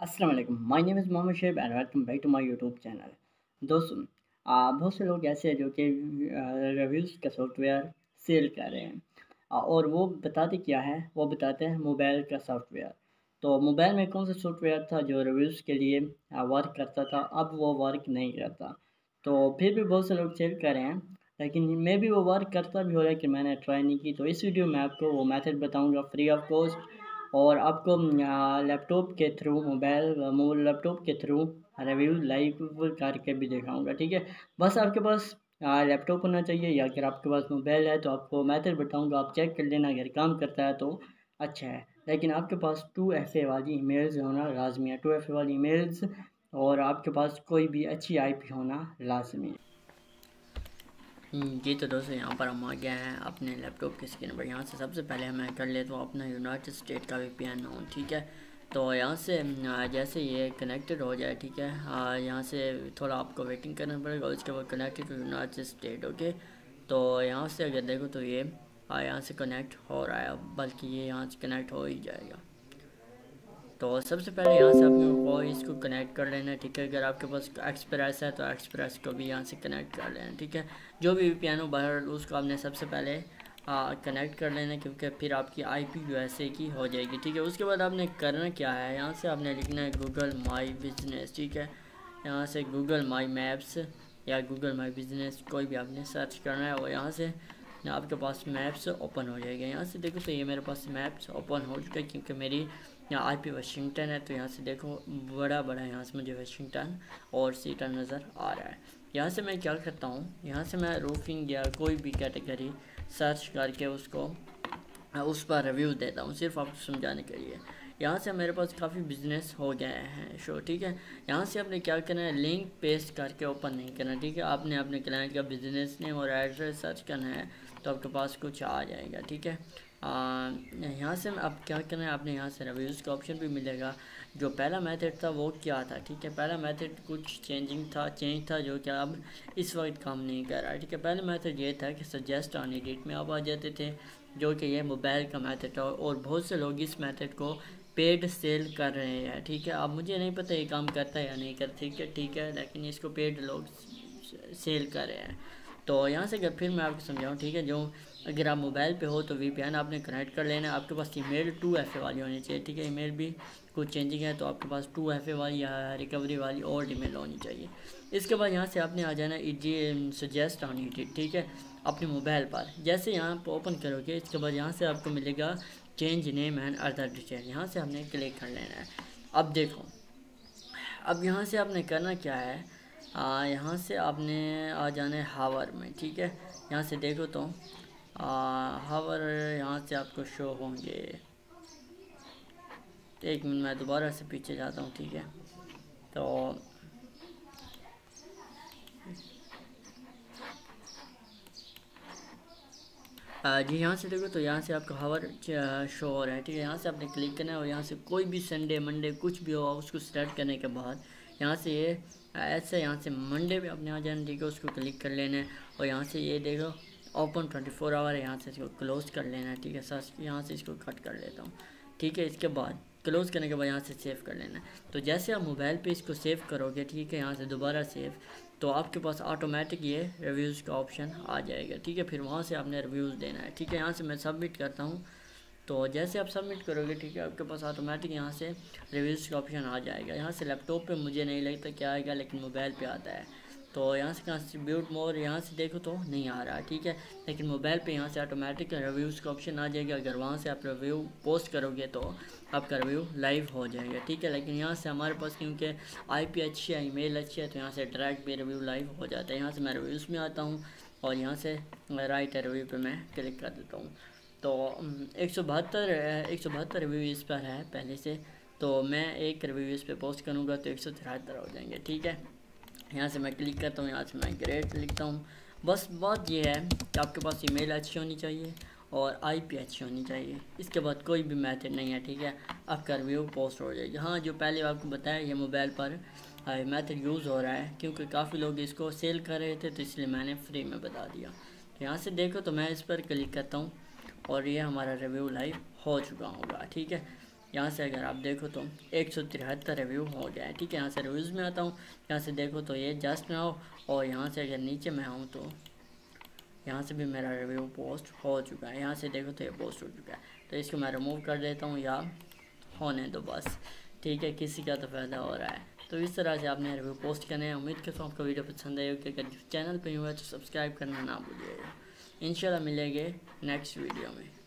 अस्सलाम वालेकुम, my name is Mohammad Sheb and welcome back to my YouTube channel. दोस्तों, बहुत से लोग ऐसे हैं जो कि रिव्यूज़ का सॉफ्टवेयर सेल कर रहे हैं। और वो बताते क्या है, वो बताते हैं मोबाइल का सॉफ्टवेयर। तो मोबाइल में कौन सा सॉफ्टवेयर था जो रिव्यूज़ के लिए वर्क करता था, अब वो वर्क नहीं करता। तो फिर भी बहुत से लोग सेल कर रहे हैं, लेकिन मे बी वो वर्क करता भी हो, लेकिन मैंने ट्राई नहीं की। तो इस वीडियो में आपको वो मेथड बताऊँगा फ्री ऑफ कॉस्ट, और आपको लैपटॉप के थ्रू लैपटॉप के थ्रू रिव्यू लाइव करके भी दिखाऊँगा, ठीक है? बस आपके पास लैपटॉप होना चाहिए, या अगर आपके पास मोबाइल है तो आपको मेथड बताऊँगा, आप चेक कर लेना, अगर काम करता है तो अच्छा है। लेकिन आपके पास 2FA वाली ईमेल्स होना लाज़मी है, 2FA वाली ईमेल्स, और आपके पास कोई भी अच्छी आईपी होना लाज़मी है। जी तो दोस्तों, यहाँ पर हम आ गए हैं अपने लैपटॉप की स्क्रीन पर। यहाँ से सबसे पहले मैं कर लेता हूँ अपना यूनाइटेड स्टेट का VPN ऑन, ठीक है? तो यहाँ से जैसे ये कनेक्टेड हो जाए, ठीक है, यहाँ से थोड़ा आपको वेटिंग करना पड़ेगा, और उसके बाद connected to united state, okay. तो यहाँ से अगर देखो तो ये यहाँ से कनेक्ट हो रहा है, बल्कि ये यहाँ से कनेक्ट हो ही जाएगा। तो सबसे पहले यहाँ से आपको इसको कनेक्ट कर लेना है, ठीक है? अगर आपके पास एक्सप्रेस है तो एक्सप्रेस को भी यहाँ से कनेक्ट कर लेना, ठीक है? जो भी पियानो बाहर उसको आपने सबसे पहले कनेक्ट कर लेना, क्योंकि फिर आपकी IP USA की हो जाएगी, ठीक है? उसके बाद आपने करना क्या है, यहाँ से आपने लिखना है गूगल माई बिजनेस, ठीक है? यहाँ से गूगल माई मैप्स या गूगल माई बिजनेस कोई भी आपने सर्च करना है, और यहाँ से आपके पास मैप्स ओपन हो जाएगा। यहाँ से देखो तो ये मेरे पास मैप्स ओपन हो चुका है, क्योंकि मेरी यहाँ IP वाशिंगटन है। तो यहाँ से देखो बड़ा बड़ा यहाँ से मुझे वाशिंगटन और सीटल नज़र आ रहा है। यहाँ से मैं क्या करता हूँ, यहाँ से मैं रूफिंग या कोई भी कैटेगरी सर्च करके उसको उस पर रिव्यू देता हूँ, सिर्फ आपको समझाने के लिए। यहाँ से मेरे पास काफ़ी बिजनेस हो गए हैं शो, ठीक है? यहाँ से आपने क्या करना है, लिंक पेस्ट करके ओपन नहीं करना, ठीक है? आपने अपने क्लाइंट का बिजनेस नेम और एड्रेस सर्च करना है, तो आपके पास कुछ आ जाएगा, ठीक है? यहाँ से आप क्या करना है, आपने यहाँ से रिव्यूज़ का ऑप्शन भी मिलेगा। जो पहला मेथड था वो क्या था, ठीक है? पहला मेथड कुछ चेंज था जो कि अब इस वक्त काम नहीं कर रहा है, ठीक है? पहला मेथड ये था कि सजेस्ट ऑन एडिट में आप आ जाते थे, जो कि ये मोबाइल का मेथड था, और बहुत से लोग इस मेथड को पेड सेल कर रहे हैं, ठीक है? अब मुझे नहीं पता ये काम करता है या नहीं करता, ठीक है, लेकिन इसको पेड लोग सेल कर रहे हैं। तो यहाँ से अगर फिर मैं आपको समझाऊँ, ठीक है, जो अगर आप मोबाइल पे हो तो VPN आपने कनेक्ट कर लेना है। आपके पास ईमेल 2FA वाली होनी चाहिए, ठीक है? ईमेल भी कुछ चेंजिंग है तो आपके पास 2FA वाली या रिकवरी वाली ओल्ड ईमेल होनी चाहिए। इसके बाद यहाँ से आपने आ जाना सजेस्ट ऑन एडिट, ठीक है, अपने मोबाइल पर। जैसे यहाँ पर ओपन करोगे, इसके बाद यहाँ से आपको मिलेगा change name and other detail, यहाँ से हमने क्लिक कर लेना है। अब देखो, अब यहाँ से आपने करना क्या है, यहाँ से आपने आ जाना है हावर में, ठीक है? यहाँ से देखो तो हावर यहाँ से आपको शो होंगे। तो एक मिनट मैं दोबारा से पीछे जाता हूँ, ठीक है? तो जी यहाँ से देखो तो यहाँ से आपका हावर शो हो रहा है, ठीक है? यहाँ से आपने क्लिक करना है, और यहाँ से कोई भी संडे मंडे कुछ भी हो उसको सेलेक्ट करने के बाद यहाँ से ये ऐसे यहाँ से मंडे पे अपने आ जाना, ठीक है? उसको क्लिक कर लेना है, और यहाँ से ये देखो ओपन 24 आवर है, यहाँ से इसको क्लोज़ कर लेना है, ठीक है? सर यहाँ से इसको कट कर लेता हूँ, ठीक है? इसके बाद क्लोज़ करने के बाद यहाँ से सेव कर लेना है। तो जैसे आप मोबाइल पे इसको सेव करोगे, ठीक है, यहाँ से दोबारा सेव, तो आपके पास ऑटोमेटिक ये रिव्यूज़ का ऑप्शन आ जाएगा, ठीक है? फिर वहाँ से आपने रिव्यूज़ देना है, ठीक है? यहाँ से मैं सबमिट करता हूँ। तो जैसे आप सबमिट करोगे, ठीक है, आपके पास ऑटोमेटिक यहाँ से रिव्यूज़ का ऑप्शन आ जाएगा। यहाँ से लैपटॉप पे मुझे नहीं लगता क्या आएगा, लेकिन मोबाइल पे आता है। तो यहाँ से कंट्रीब्यूट मोर यहाँ से देखो तो नहीं आ रहा, ठीक है, लेकिन मोबाइल पे यहाँ से ऑटोमेटिक रिव्यूज़ का ऑप्शन आ जाएगा। अगर वहाँ से आप रिव्यू पोस्ट करोगे तो आपका रिव्यू लाइव हो जाएगा, ठीक है? लेकिन यहाँ से हमारे पास क्योंकि IP अच्छी है, ईमेल अच्छी है, तो यहाँ से डायरेक्ट भी रिव्यू लाइव हो जाता है। यहाँ से मैं रिव्यूज़ में आता हूँ, और यहाँ से राइट रिव्यू पर मैं क्लिक कर देता हूँ। तो 172 रिव्यू इस पर है पहले से, तो मैं एक रिव्यू इस पर पोस्ट करूँगा तो 173 हो जाएंगे, ठीक है? यहाँ से मैं क्लिक करता हूँ, यहाँ से मैं ग्रेट लिखता हूँ। बस बात ये है कि आपके पास ईमेल अच्छी होनी चाहिए और IP अच्छी होनी चाहिए, इसके बाद कोई भी मेथड नहीं है, ठीक है? आपका रिव्यू पोस्ट हो जाएगा। हाँ, जो पहले आपको बताया ये मोबाइल पर मेथड यूज़ हो रहा है, क्योंकि काफ़ी लोग इसको सेल कर रहे थे, तो इसलिए मैंने फ्री में बता दिया। तो यहाँ से देखो तो मैं इस पर क्लिक करता हूँ, और ये हमारा रिव्यू लाइव हो चुका होगा, ठीक है? यहाँ से अगर आप देखो तो 173 रिव्यू हो गया है, ठीक है। यहाँ से रिव्यूज़ में आता हूँ, यहाँ से देखो तो ये जस्ट नाउ, और यहाँ से अगर नीचे मैं आऊँ तो यहाँ से भी मेरा रिव्यू पोस्ट हो चुका है। यहाँ से देखो तो ये पोस्ट हो चुका है, तो इसको मैं रिमूव कर देता हूँ या होने दो बस, ठीक है। किसी का तो फ़ायदा हो रहा है। तो इस तरह से आपने रिव्यू पोस्ट करने हैं। उम्मीद करता हूँ आपको वीडियो पसंद आई होगी। अगर चैनल पर हुआ है तो सब्सक्राइब करना ना भूलिएगा। इंशाल्लाह मिलेंगे नेक्स्ट वीडियो में।